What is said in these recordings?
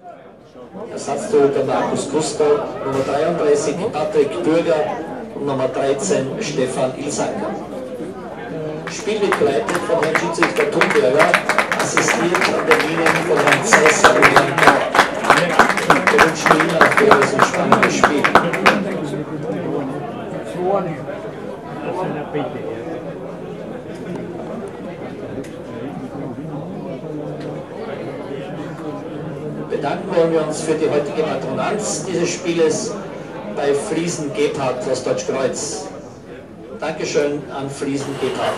Ersatztorhüter Markus Guster, Nummer 33 Patrick Bürger und Nummer 13 Stefan Ilsanker. Spiel wird geleitet von Herrn Schiedsrichter Thunberger, assistiert an der Linie von Herrn Zeisser und Herrn Bauer. Wir wünschen Ihnen auch für ein spannendes Spiel. Bedanken wollen wir uns für die heutige Patronanz dieses Spieles bei Friesen Gebhardt aus Deutschkreutz. Dankeschön an Friesen Gebhardt.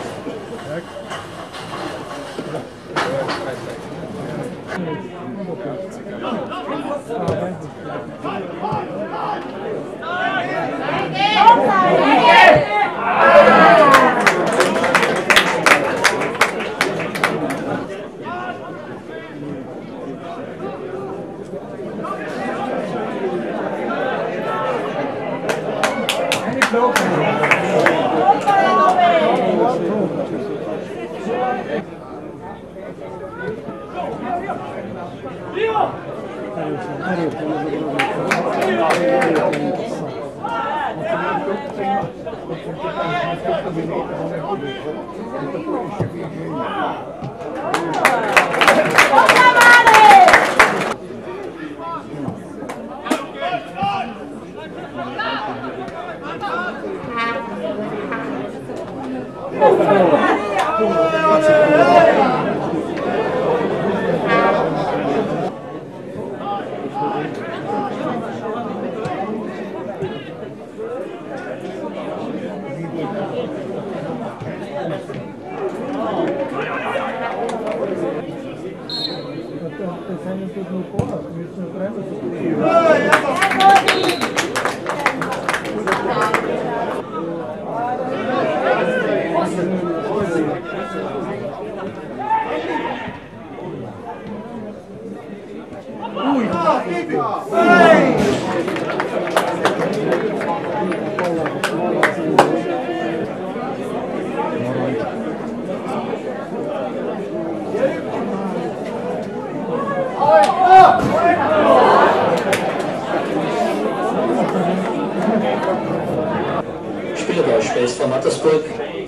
Spieler der ÚJPEST von Mattersburg,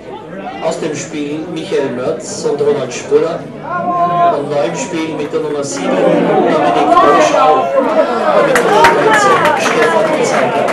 aus dem Spiel Michael Mörz und Ronald Spuller, und neu im Spiel mit der Nummer 7 Dominik Bolschau und mit der Nummer 13 Stefan Ilsanker.